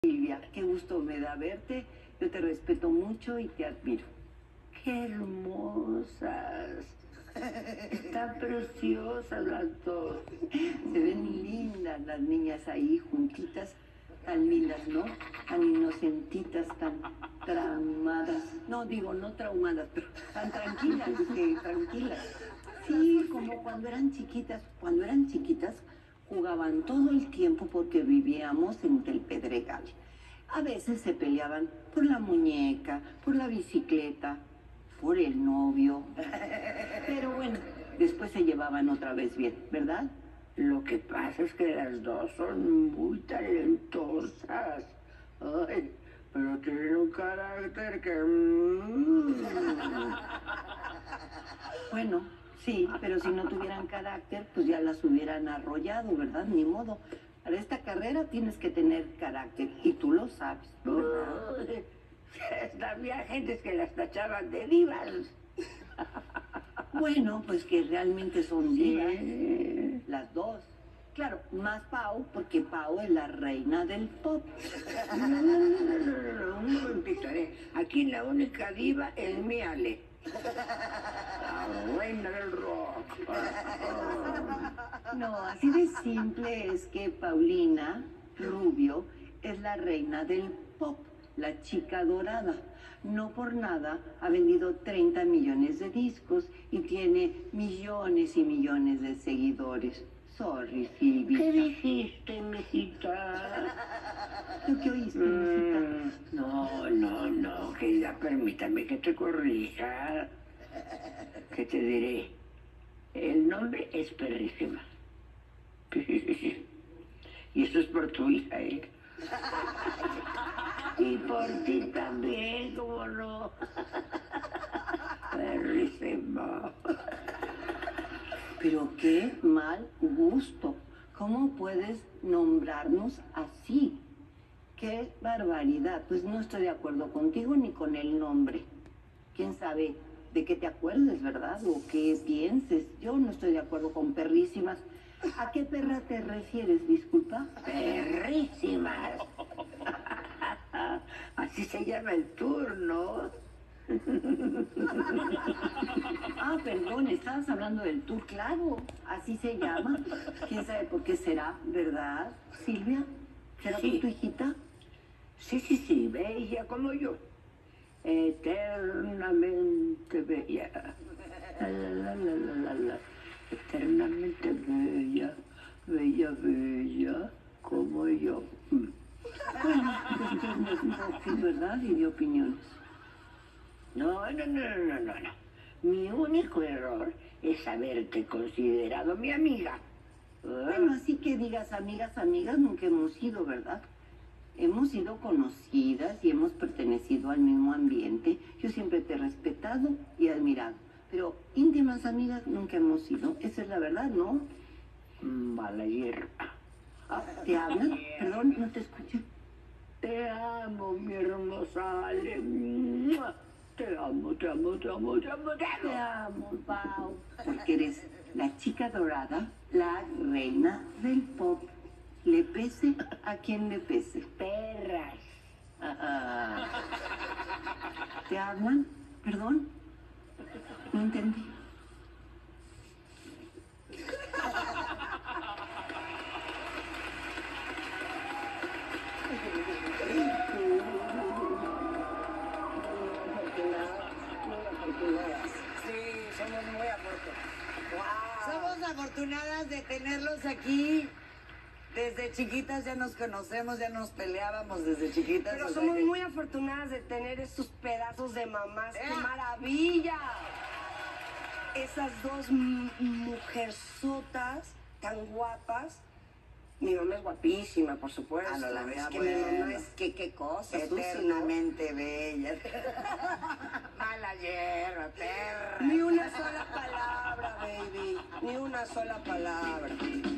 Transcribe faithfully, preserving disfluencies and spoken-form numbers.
Silvia, qué gusto me da verte. Yo te respeto mucho y te admiro. ¡Qué hermosas! Están preciosas las dos. Se ven lindas las niñas ahí juntitas. Tan lindas, ¿no? Tan inocentitas, tan traumadas. No, digo, no traumadas, pero tan tranquilas, que tranquilas. Sí, como cuando eran chiquitas. Cuando eran chiquitas jugaban todo el tiempo porque vivíamos en el Pedregal. A veces se peleaban por la muñeca, por la bicicleta, por el novio. Pero bueno, después se llevaban otra vez bien, ¿verdad? Lo que pasa es que las dos son muy talentosas. Ay, pero tienen un carácter que... Bueno, sí, pero si no tuvieran carácter, pues ya las hubieran arrollado, ¿verdad? Ni modo. Para esta carrera tienes que tener carácter, y tú lo sabes, ¿verdad? Había gentes que las tachaban de divas. Bueno, pues que realmente son divas, sí. Las dos. Claro, más Pau, porque Pau es la reina del pop. No, no, no, no, no, un momentito, ¿eh? Aquí la única diva es mi Ale. La reina del rock. No, así de simple es que Paulina Rubio es la reina del pop, la chica dorada. No por nada ha vendido treinta millones de discos y tiene millones y millones de seguidores. Sorry, Silvia. ¿Qué dijiste, mijita? ¿Lo que oíste, mijita? Mm, no, no, no, querida, permítame que te corrija. ¿Qué te diré? El nombre es perrísima. Y eso es por tu hija, ¿eh? Y por ti también, ¿cómo no? Perrísima. Pero qué mal gusto. ¿Cómo puedes nombrarnos así? ¡Qué barbaridad! Pues no estoy de acuerdo contigo ni con el nombre. ¿Quién sabe de qué te acuerdes, verdad? O qué pienses. Yo no estoy de acuerdo con perrísimas. ¿A qué perra te refieres, disculpa? Perrísimas. Así se llama el tour, ¿no? Ah, perdón, estabas hablando del tour, claro. Así se llama. ¿Quién sabe por qué será, verdad, Silvia? ¿Será sí. por tu hijita? Sí, sí, sí, bella como yo. Eternamente bella. La, la, la, la, la, la. Eternamente bella, bella, bella, como yo. Bueno, es verdad y de opiniones. No, no, no, no, no, no. Mi único error es haberte considerado mi amiga. Bueno, así que digas amigas, amigas, nunca hemos sido, ¿verdad? Hemos sido conocidas y hemos pertenecido al mismo ambiente. Yo siempre te he respetado y admirado. Pero íntimas amigas nunca hemos sido. Esa es la verdad, ¿no? Mala hierba. Ah, ¿te hablan? Perdón, no te escuché. Te amo, mi hermosa Ale. Te amo, te amo, te amo, te amo, te amo. Te amo, Pau. Porque eres la chica dorada, la reina del pop. Le pese a quien le pese. Perras. ¿Te hablan? ¿Perdón? No entendí. Sí, somos muy afortunadas. Wow. Somos afortunadas de tenerlos aquí. Desde chiquitas ya nos conocemos, ya nos peleábamos desde chiquitas. Pero somos que... muy afortunadas de tener esos pedazos de mamás. ¡Eh! ¡Qué maravilla! Esas dos mujerzotas tan guapas. Mi mamá es guapísima, por supuesto. Ah, no, la es que bueno. mi mamá es que qué cosa. Eternamente bella. Mala hierba, perra. Ni una sola palabra, baby. Ni una sola palabra.